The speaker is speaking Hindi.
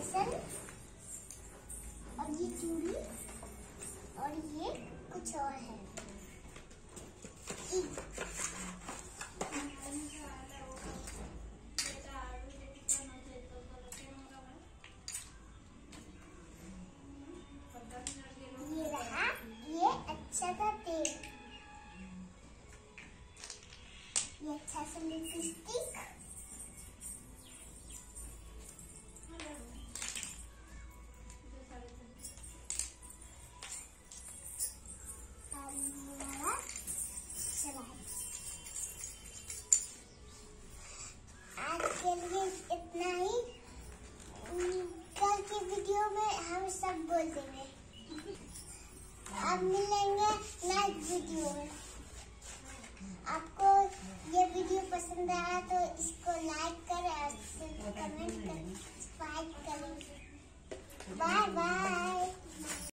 बेसन और ये चूड़ी और ये कुछ और है। ये रहा ये अच्छा सा तेल, ये अच्छा सा लिपस्टिक, आज के लिए इतना ही। कल की वीडियो में हम सब बोल देंगे। अब मिलेंगे नेक्स्ट वीडियो में। आपको ये वीडियो पसंद आया तो इसको लाइक करें और कमेंट करें, सब्सक्राइब करें। Bye bye.